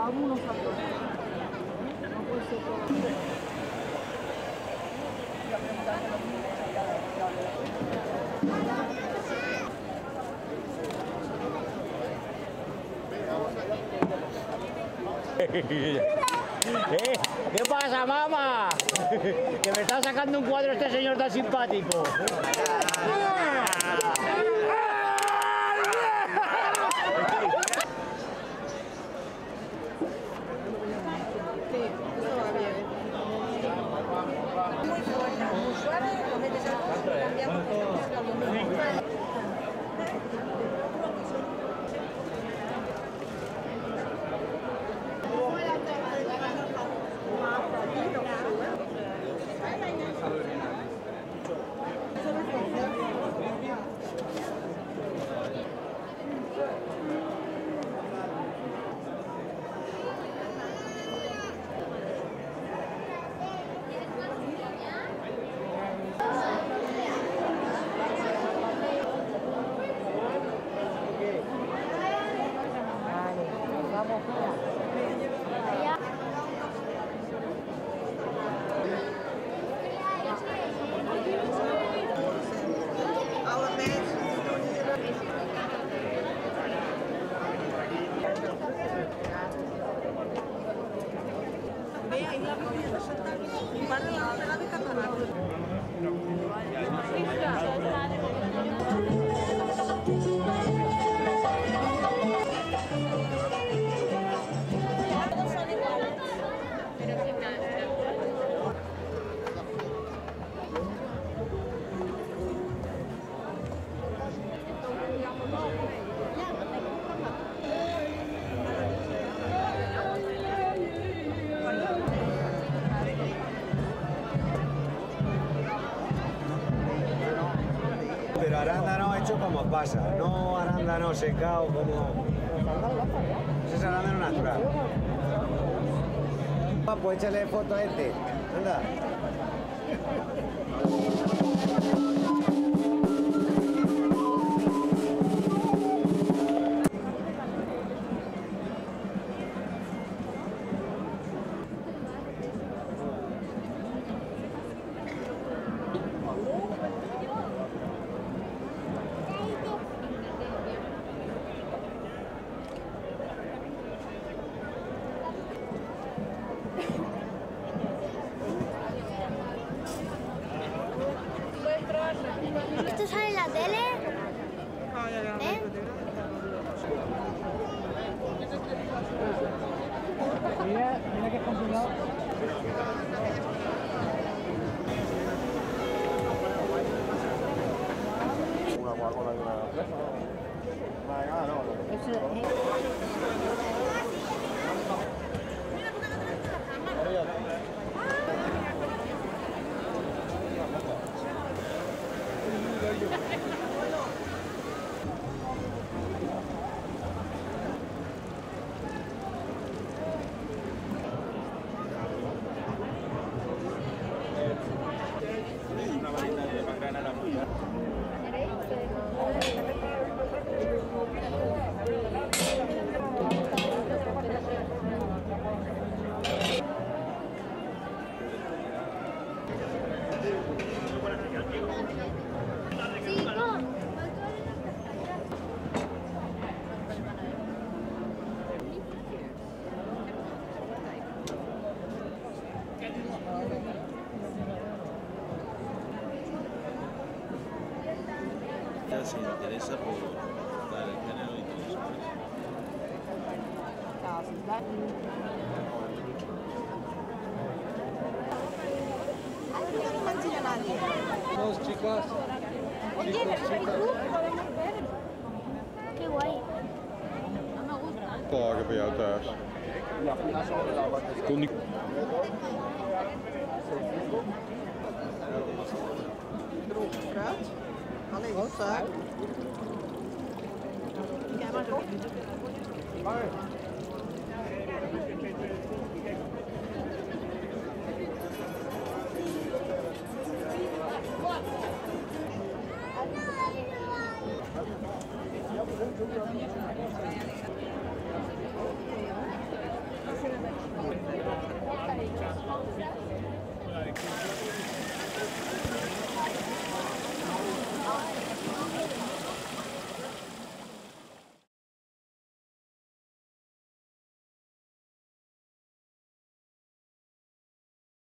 algunos saltos. No puede ser todo. ¿Qué pasa, mamá? Que me está sacando un cuadro este señor tan simpático. Pero arándano hecho como pasa, no arándano secado como... Ese es arándano natural. Pues échale foto a este. Anda. ¿Esto sale en la tele? ¿Eh? Mira que es complicado. Una Coca-Cola y una fresa, ¿no? Una de cada, ¿no? Una varita de macana a la mujer. Ya se interesa por dar el género y todo eso. Dos chicas. Oye, chicas. Qué guay. Oh, qué pillado estás. Tú ni... Allee, wat zaak. Kijk maar op. Thank you.